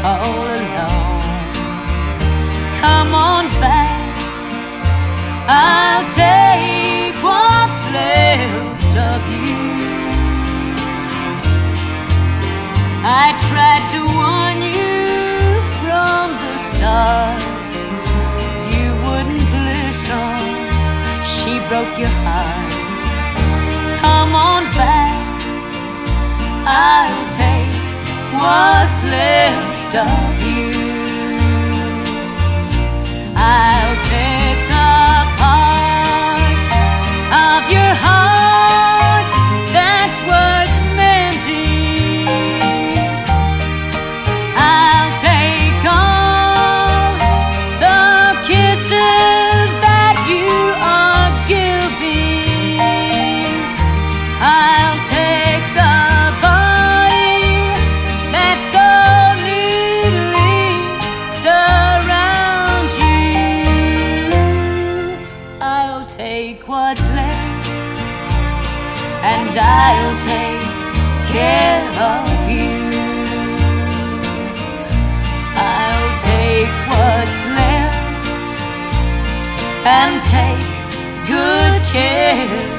all alone. Come on back, I'll take what's left of you. I tried to warn you from the start. You wouldn't listen, she broke your heart. Come on back, I'll take what's left of you. I'll take the part of your heart that's worth mending. I'll take all the kisses that you are giving. I'll take the body that so neatly surrounds you. I'll take what's left, and I'll take care of you. I'll take what's left and take good care